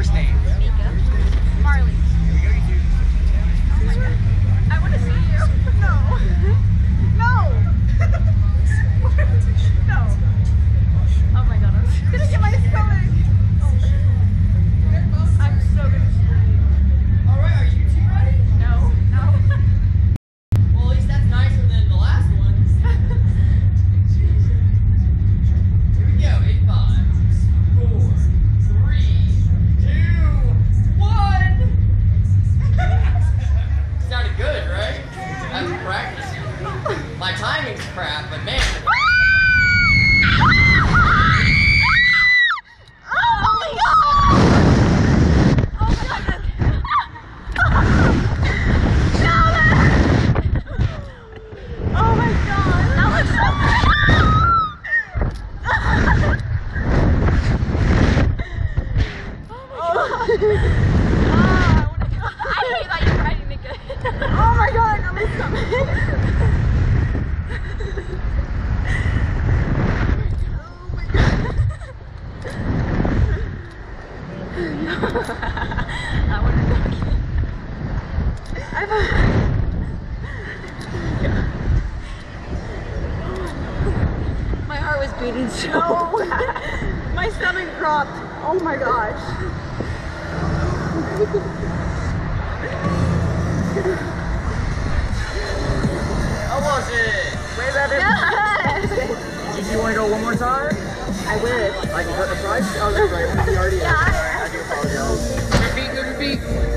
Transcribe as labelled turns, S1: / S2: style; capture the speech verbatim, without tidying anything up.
S1: first name?
S2: Mika. Marley.
S1: Here we go, you two.
S2: Oh my god. I want to see you. No. No. No. Oh my god. I'm gonna get my stomach. Oh. I'm so gonna scream.
S3: Alright, are you two ready?
S2: No. No.
S3: Well, at least that's nicer than the last one. Here we go. Eight, five, four, three, two, one. Sounded good, right? I've been practicing. My timing's crap, but man.
S2: Oh my god, I got my stomach. Oh my god. I want to go again. I've My heart was beating so fast. My stomach dropped. Oh my gosh.
S3: How was it?
S1: Way better.
S2: Yes.
S1: Did you want to go one more time?
S2: I wish.
S1: I can cut the price? Oh, that's right. We already
S2: Yeah.
S1: I do apologize. Move your feet, move your feet.